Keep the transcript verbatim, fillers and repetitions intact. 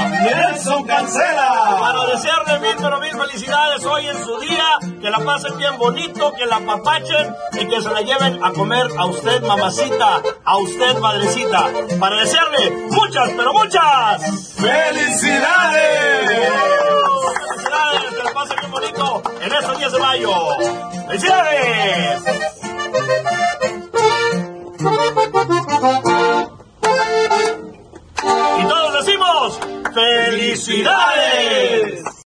Nelson Cancela. Para desearle mil pero mil felicidades hoy en su día, que la pasen bien bonito, que la apapachen y que se la lleven a comer a usted, mamacita, a usted, madrecita. Para desearle muchas, pero muchas ¡felicidades! ¡Felicidades! Que la pasen bien bonito en estos días de mayo. ¡Felicidades!